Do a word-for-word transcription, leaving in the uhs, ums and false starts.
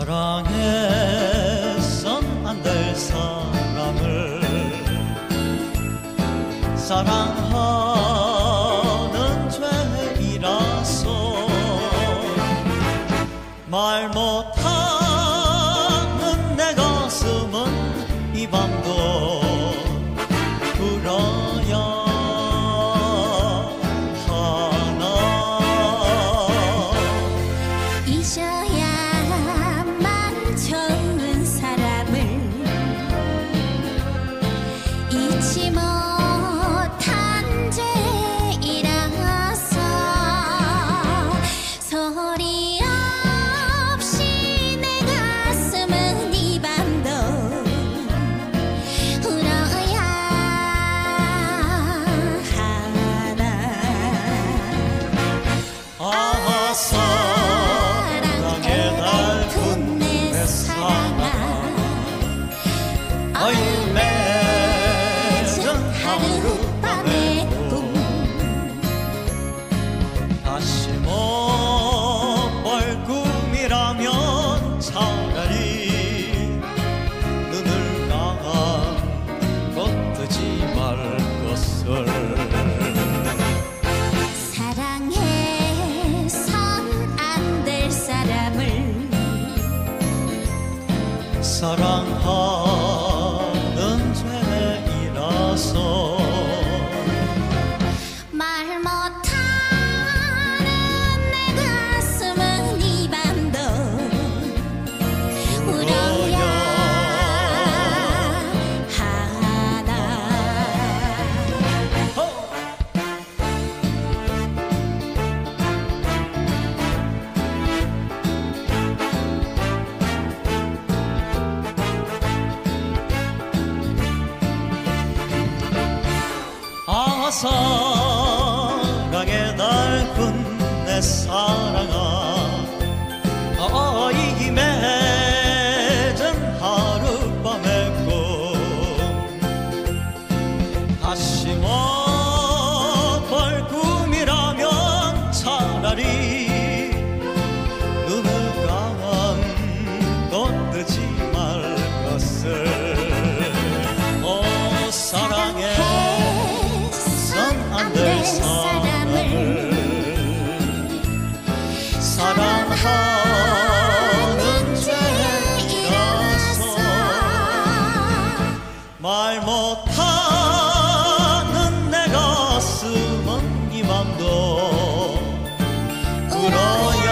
사랑해선 안 될 사람을 사랑하는 죄이라서 말 못하는 내 가슴은 이 밤도 울어야 사랑에 달군 내 사랑 어이 맺은 하룻밤의 꿈 다시 못 볼 꿈이라면 차라리 눈을 감고 뜨지 말 것을 사랑하는 죄이라서 말 못하는 내 가슴은 이 밤도 울어야 하나. 아 사랑에 달군 내 사랑아 어이 맺은 하룻밤의 꿈 다시 못 볼 꿈이라면 차라리 눈을 감고 뜨지 말 것을 오 사랑해 안 될 사람을 사랑하는 죄라서 말 못하는 내 가슴은 이 밤도 울어야